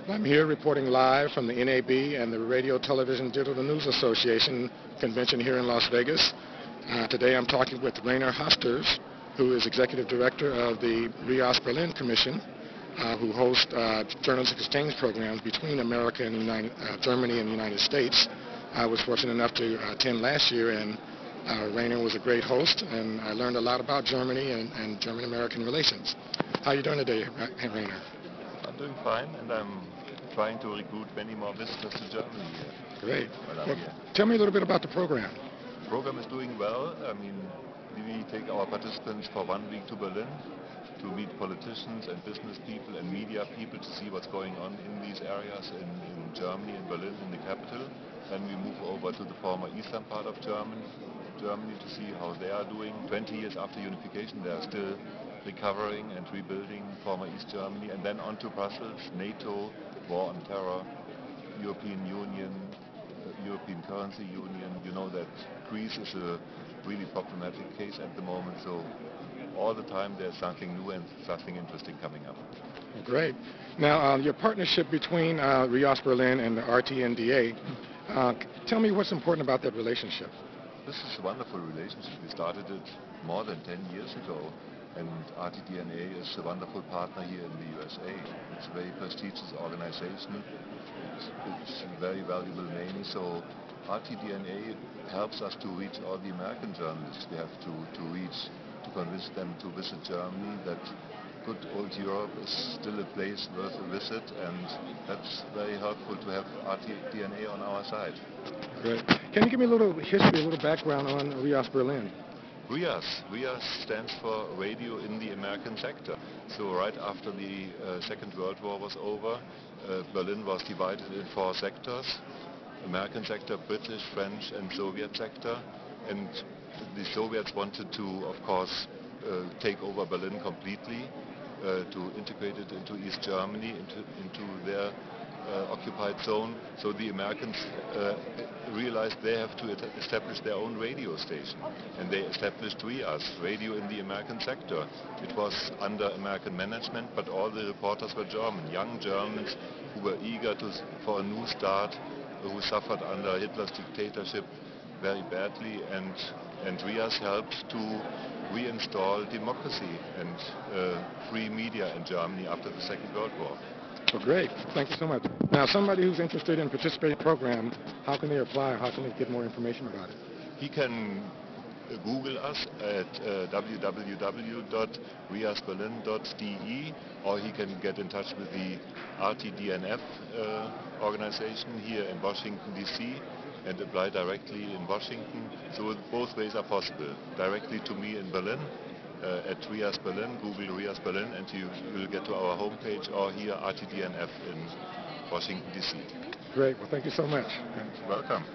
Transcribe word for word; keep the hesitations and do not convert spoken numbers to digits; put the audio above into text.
I'm here reporting live from the N A B and the Radio Television Digital News Association convention here in Las Vegas. Uh, today I'm talking with Rainer Hasters, who is Executive Director of the RIAS Berlin Commission, uh, who hosts uh, journalistic exchange programs between America and United, uh, Germany and the United States. I was fortunate enough to uh, attend last year, and uh, Rainer was a great host, and I learned a lot about Germany and, and German-American relations. How are you doing today, Rainer? I'm doing fine, and I'm trying to recruit many more visitors to Germany here. Great. Well, here. Tell me a little bit about the program. The program is doing well. I mean, we take our participants for one week to Berlin to meet politicians and business people and media people to see what's going on in these areas in, in Germany, in Berlin, in the capital. Then we move over to the former eastern part of Germany, Germany to see how they are doing. twenty years after unification, they are still recovering and rebuilding former East Germany, and then on to Brussels, NATO, war on terror, European Union, uh, European Currency Union. You know that Greece is a really problematic case at the moment, so all the time there's something new and something interesting coming up. Great. Now, uh, your partnership between uh, RIAS Berlin and the R T N D A, uh, tell me what's important about that relationship. This is a wonderful relationship. We started it more than ten years ago. And R T D N A is a wonderful partner here in the U S A. It's a very prestigious organization. It's, it's a very valuable name. So R T D N A helps us to reach all the American journalists. We have to, to reach, to convince them to visit Germany, that good old Europe is still a place worth a visit, and that's very helpful to have R T D N A on our side. Great. Can you give me a little history, a little background on RIAS Berlin? RIAS. RIAS stands for Radio in the American Sector. So right after the uh, Second World War was over, uh, Berlin was divided in four sectors: American sector, British, French and Soviet sector. And the Soviets wanted to, of course, uh, take over Berlin completely, uh, to integrate it into East Germany, into, into their Uh, occupied zone. So the Americans uh, realized they have to establish their own radio station, and they established RIAS, Radio in the American Sector. It was under American management, but all the reporters were German, young Germans who were eager to, for a new start, who suffered under Hitler's dictatorship very badly, and, and RIAS helped to reinstall democracy and uh, free media in Germany after the Second World War. Well, great. Thank you so much. Now, somebody who's interested in participating in the program, how can they apply? How can they get more information about it? He can Google us at uh, w w w dot rias berlin dot d e, or he can get in touch with the R T D N F uh, organization here in Washington, D C and apply directly in Washington. So both ways are possible. Directly to me in Berlin, Uh, at RIAS Berlin, Google RIAS Berlin, and you will get to our homepage, or here R T D N F in Washington, D C. Great. Well, thank you so much. Welcome.